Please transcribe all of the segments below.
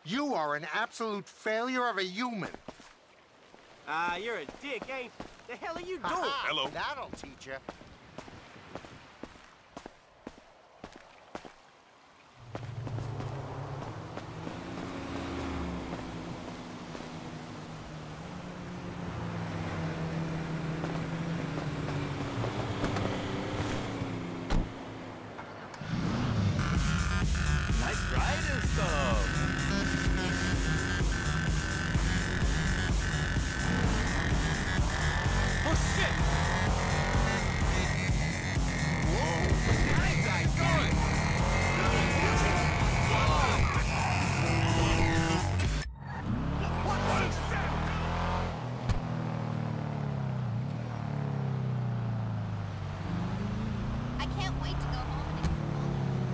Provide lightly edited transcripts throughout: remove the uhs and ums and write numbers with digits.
You are an absolute failure of a human. You're a dick, ain't you? The hell are you doing? Hello. That'll teach you. Nice ride and stuff. Oh shit! Whoa! Nice guy, going! I can't wait to go home and explore.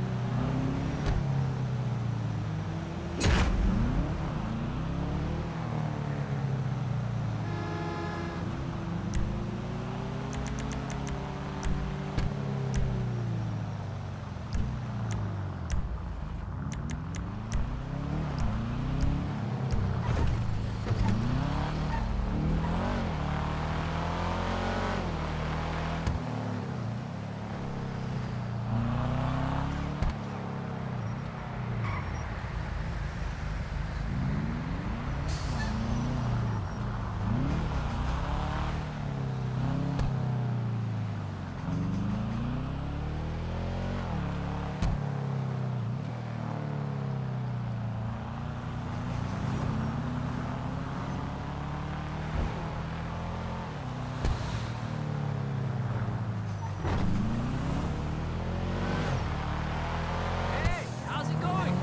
Hey, how's it going?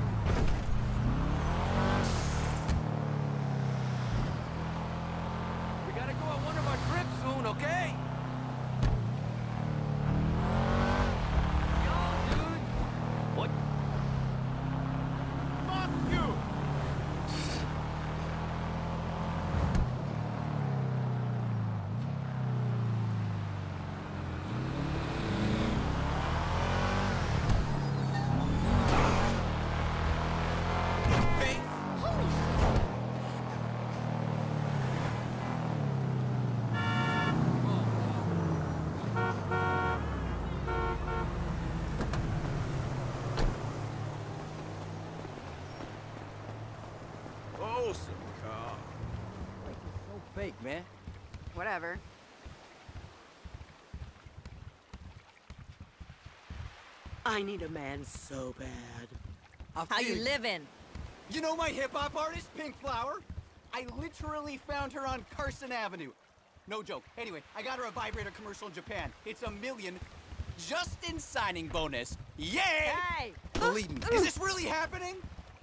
We gotta go on one of our trips soon, okay? Yo, dude! What? Fuck you! Hey! Holy shit! Awesome car. Like it's so fake, man. Whatever. I need a man so bad. How you living? You know my hip-hop artist, Pink Flower? I literally found her on Carson Avenue. No joke. Anyway, I got her a vibrator commercial in Japan. It's $1 million just in signing bonus. Yay! Hey! Believe me. Is this really happening?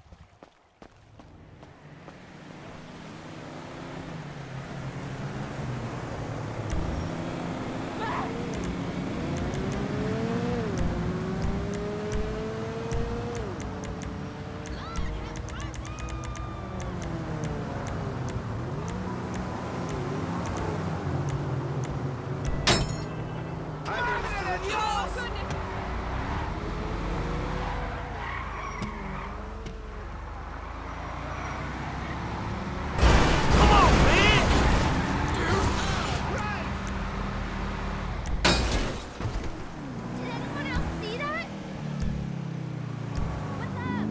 Did anyone else see that? What's up?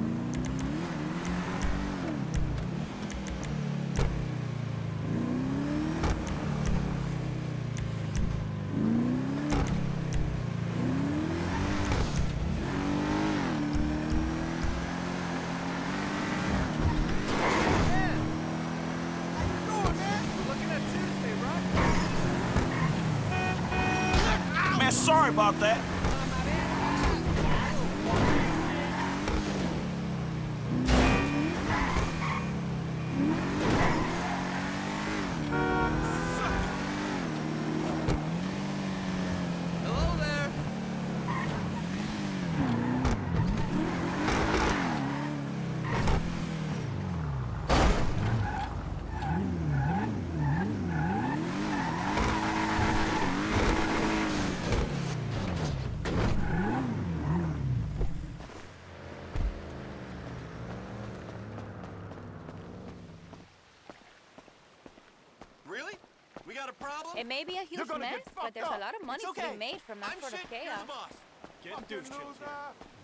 Man, sorry about that. Hello there. a problem? It may be a huge gonna mess, get but fucked there's up. a lot of money It's to okay. be made from that I'm sort shit, of you're chaos. the boss. Getting douche chills here.